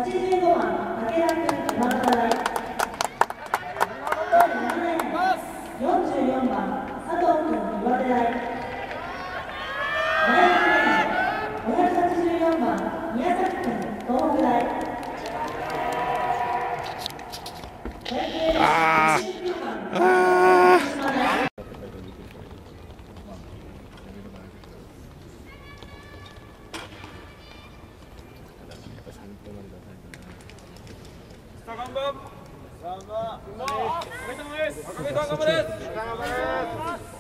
85番武田君山形大。第7レーン44番佐藤君岩手大。第8レーン584番宮崎君東北大。 さあ、頑張れ。お疲れ様です。お疲れ様です。